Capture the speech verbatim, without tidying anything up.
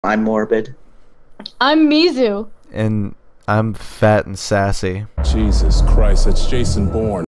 I'm Morbid. I'm Mizu. And I'm fat and sassy. Jesus Christ, that's Jason Bourne.